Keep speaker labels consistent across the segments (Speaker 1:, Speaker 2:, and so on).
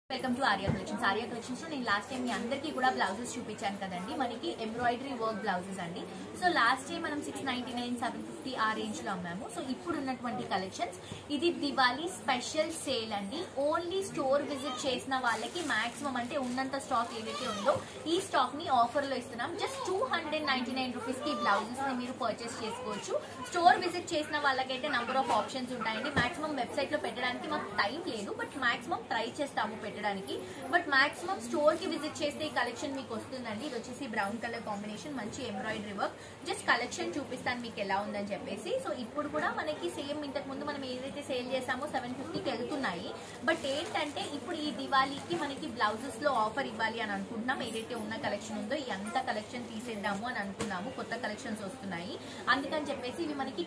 Speaker 1: Welcome to Arya collections. Arya collections లో నేను last time మీ అందరికీ కూడా బ్లౌజెస్ చూపించాను కదండి. మనకి ఎంబ్రాయిడరీ వర్క్ బ్లౌజెస్ అండి. సో లాస్ట్ టైం మనం 699, 750 ఆ రేంజ్ లో అమ్మాము. సో ఇప్పుడు ఉన్నటువంటి కలెక్షన్స్ ఇది దివాళీ స్పెషల్ సేల్ అండి. ఓన్లీ స్టోర్ విజిట్ చేసిన వాళ్ళకి మాక్సిమం అంటే ఉన్నంత స్టాక్ ఏదైతే ఉందో ఈ స్టాక్ ని ఆఫర్ లో ఇస్తున్నాం. జస్ట్ 299 రూపీస్ కి బ్లౌజెస్ ని మీరు పర్చేస్ చేసుకోవచ్చు. స్టోర్ విజిట్ చేసిన వాళ్ళకైతే నంబర్ ఆఫ్ ఆప్షన్స్ ఉంటాయండి. మాక్సిమం వెబ్సైట్ లో పెట్టడానికి మాకు టైం లేదు, బట్ మాక్సిమం ట్రై చేస్తాము పెట్టడానికి. బట్ మాక్సిమం స్టోర్ కి విజిట్ చేస్తే ఈ కలెక్షన్ మీకు వస్తుందండి. ఇది వచ్చేసి బ్రౌన్ కలర్ కాంబినేషన్, మంచి ఎంబ్రాయిడరీ వర్క్. జస్ట్ కలెక్షన్ చూపిస్తాను మీకు ఎలా ఉందని చెప్పేసి. సో ఇప్పుడు కూడా మనకి సేమ్ ఇంతకు ముందు మనం ఏదైతే సేల్ చేసామో 750కి వెళ్తున్నాయి. బట్ ఏంటంటే ఇప్పుడు ఈ దివాళీకి మనకి బ్లౌజెస్ లో ఆఫర్ ఇవ్వాలి అని అనుకుంటున్నాం. ఏదైతే ఉన్న కలెక్షన్ ఉందో ఈ అంత కలెక్షన్ తీసేద్దాము అని అనుకున్నాము. కొత్త కలెక్షన్స్ వస్తున్నాయి అందుకని చెప్పేసి ఇవి మనకి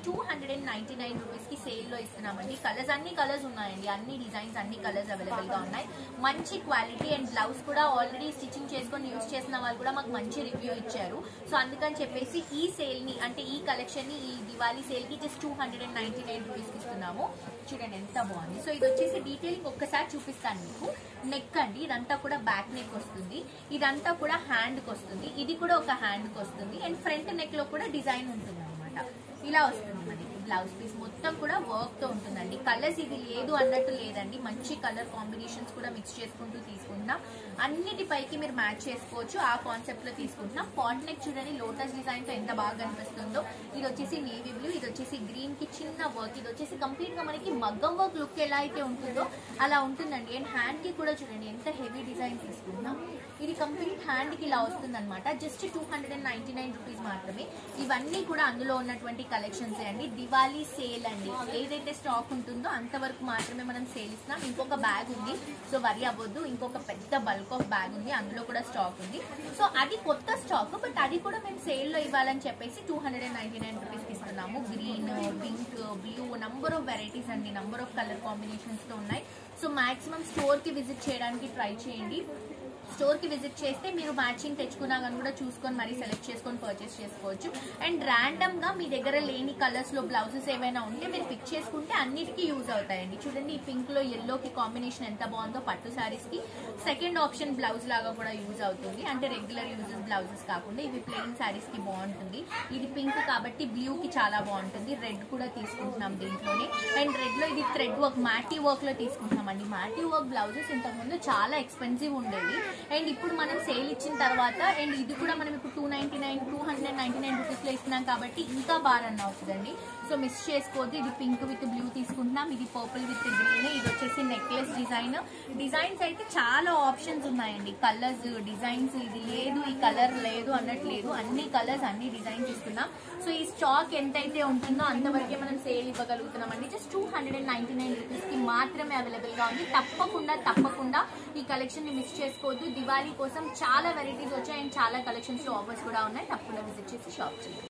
Speaker 1: 299 రూపీస్ కి సేల్ లో ఇస్తున్నామండి. కలర్స్ అన్ని కలర్స్ ఉన్నాయండి, అన్ని డిజైన్స్ అన్ని కలర్స్ అవైలబుల్ గా ఉన్నాయి. మంచి క్వాలిటీ అండ్ బ్లౌజ్ కూడా ఆల్రెడీ స్టిచ్చింగ్ చేసుకొని యూజ్ చేసిన వాళ్ళు కూడా మాకు మంచి రివ్యూ ఇచ్చారు. సో అందుకని చెప్పేసి ఈ సేల్ ని అంటే ఈ కలెక్షన్ ని ఈ దివాళీ సేల్ కి జస్ట్ 299 రూపీస్ ఇస్తున్నాము. చూడండి ఎంత బాగుంది. సో ఇది వచ్చేసి డీటెయిలింగ్ ఒక్కసారి చూపిస్తాను మీకు. నెక్ అండి, ఇదంతా కూడా బ్యాక్ నెక్ వస్తుంది, ఇదంతా కూడా హ్యాండ్ కి వస్తుంది, ఇది కూడా ఒక హ్యాండ్ కి వస్తుంది అండ్ ఫ్రంట్ నెక్ లో కూడా డిజైన్ ఉంటుంది అనమాట. ఇలా వస్తుంది మనకి బ్లౌజ్ పీస్ మొత్తం కూడా వర్క్ తో ఉంటుందండి. కలర్స్ ఇది లేదు అన్నట్టు లేదండి, మంచి కలర్ కాంబినేషన్స్ కూడా మిక్స్ చేసుకుంటూ తీసుకుంటున్నాం. అన్నిటిపైకి మీరు మ్యాచ్ చేసుకోవచ్చు, ఆ కాన్సెప్ట్ లో తీసుకుంటున్నాం. పాట్ నెక్ చూడండి లోటస్ డిజైన్ తో ఎంత బాగా కనిపిస్తుందో. ఇది వచ్చేసి నేవీ బ్లూ, ఇది వచ్చేసి గ్రీన్ కి చిన్న వర్క్, ఇది వచ్చేసి కంప్లీట్ గా మనకి మగ్గం వర్క్ లుక్ ఎలా అయితే ఉంటుందో అలా ఉంటుందండి. అండ్ హ్యాండ్ కి కూడా చూడండి ఎంత హెవీ డిజైన్ తీసుకుంటున్నాం. ఇది కంప్లీట్ హ్యాండ్ కి ఇలా వస్తుంది అనమాట. జస్ట్ 299 రూపీస్ మాత్రమే. ఇవన్నీ కూడా అందులో ఉన్నటువంటి కలెక్షన్స్ అండి. దివాళీ సేల్ అండి, ఏదైతే స్టాక్ ఉంటుందో అంతవరకు మాత్రమే మనం సేల్ ఇస్తున్నాం. ఇంకొక బ్యాగ్ ఉంది, సో వరి అవ్వద్దు, ఇంకొక పెద్ద బల్క్ ఆఫ్ బ్యాగ్ ఉంది, అందులో కూడా స్టాక్ ఉంది. సో అది కొత్త స్టాక్, బట్ అది కూడా మేము సేల్ లో ఇవ్వాలని చెప్పేసి 299 రూపీస్ ఇస్తున్నాము. Green, pink, blue, number of varieties అండి, నంబర్ ఆఫ్ కలర్ కాంబినేషన్స్ తో ఉన్నాయి. సో మాక్సిమం స్టోర్ కి విజిట్ చేయడానికి ట్రై చేయండి. స్టోర్ కి విజిట్ చేస్తే మీరు మ్యాచింగ్ తెచ్చుకున్నా కానీ కూడా చూసుకొని మరీ సెలెక్ట్ చేసుకొని పర్చేస్ చేసుకోవచ్చు. అండ్ ర్యాండమ్ గా మీ దగ్గర లేని కలర్స్ లో బ్లౌజెస్ ఏమైనా ఉంటే మీరు పిక్ చేసుకుంటే అన్నిటికీ యూజ్ అవుతాయండి. చూడండి ఈ పింక్ లో ఎల్లో కి కాంబినేషన్ ఎంత బాగుందో. పట్టు సారీస్ కి సెకండ్ ఆప్షన్ బ్లౌజ్ లాగా కూడా యూజ్ అవుతుంది. అంటే రెగ్యులర్ యూజెస్ బ్లౌజెస్ కాకుండా ఇవి ప్లెయిన్ సారీస్ కి బాగుంటుంది. ఇది పింక్ కాబట్టి బ్లూ కి చాలా బాగుంటుంది. రెడ్ కూడా తీసుకుంటున్నాం దీంట్లోనే. అండ్ రెడ్ లో ఇది థ్రెడ్ వర్క్, మ్యాటీ వర్క్ లో తీసుకుంటున్నాం అండి. మ్యాటీ వర్క్ బ్లౌజెస్ ఇంతకు ముందు చాలా ఎక్స్పెన్సివ్ ఉండేవి. అండ్ ఇప్పుడు మనం సేల్ ఇచ్చిన తర్వాత అండ్ ఇది కూడా మనం ఇప్పుడు 299 రూపీస్ లో ఇస్తున్నాం కాబట్టి ఇంకా బాగా రన్ అవుతుందండి. సో మిస్ చేసుకోవద్దు. ఇది పింక్ విత్ బ్లూ తీసుకుంటున్నాం, ఇది పర్పుల్ విత్ గ్రీన్, ఇది వచ్చేసి నెక్లెస్ డిజైన్. డిజైన్స్ అయితే చాలా ఆప్షన్స్ ఉన్నాయండి, కలర్స్, డిజైన్స్. ఇది లేదు ఈ కలర్ లేదు అన్నట్లేదు, అన్ని కలర్స్ అన్ని డిజైన్స్ ఇస్తున్నాం. సో ఈ స్టాక్ ఎంతైతే ఉంటుందో అంతవరకే మనం సేల్ ఇవ్వగలుగుతున్నాం అండి. జస్ట్ 299 రూపీస్ కి మాత్రమే అవైలబుల్ గా ఉంది. తప్పకుండా ఈ కలెక్షన్ ని మిస్ చేసుకోవద్దు. దివాళీ కోసం చాలా వెరైటీస్ వచ్చాయి అండ్ చాలా కలెక్షన్స్ లో ఆఫర్స్ కూడా ఉన్నాయి. తప్పకుండా విజిట్ చేసి షాప్ చేయండి.